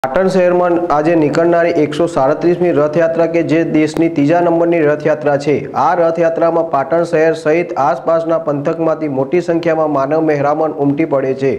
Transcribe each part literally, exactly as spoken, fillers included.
પાટણ શહેરમાં આજે નીકળનારી એકસો સાડત્રીસમી રથયાત્રા કે જે દેશની ત્રીજા નંબરની રથયાત્રા છે। આ રથયાત્રામાં પાટણ શહેર સહિત આસપાસના પંથકમાંથી મોટી સંખ્યામાં માનવ મહેરામણ ઉમટી પડે છે।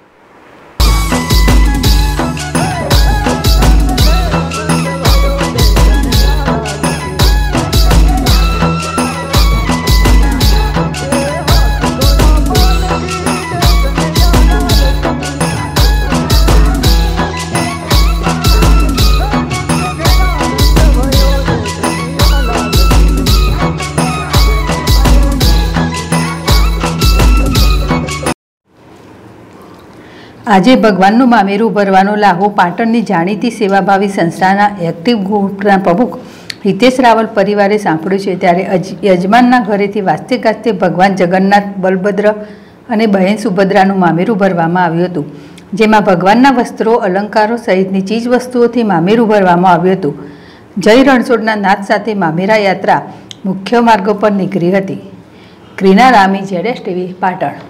આજે ભગવાનનું મામેરું ભરવાનો લાહો પાટણની જાણીતી સેવાભાવી સંસ્થાના એક્ટિવ ગ્રુપના પ્રમુખ હિતેશ રાવલ પરિવારે સાંભળ્યું છે। ત્યારે યજમાનના ઘરેથી વાસ્તે ગાસ્તે ભગવાન જગન્નાથ, બલભદ્ર અને બહેન સુભદ્રાનું મામેરું ભરવામાં આવ્યું હતું, જેમાં ભગવાનના વસ્ત્રો, અલંકારો સહિતની ચીજ વસ્તુઓથી મામેરું ભરવામાં આવ્યું હતું। જય રણછોડના નાદ સાથે મામેરા યાત્રા મુખ્ય માર્ગો પર નીકળી હતી। Krina Rami, Z S TV, Patan.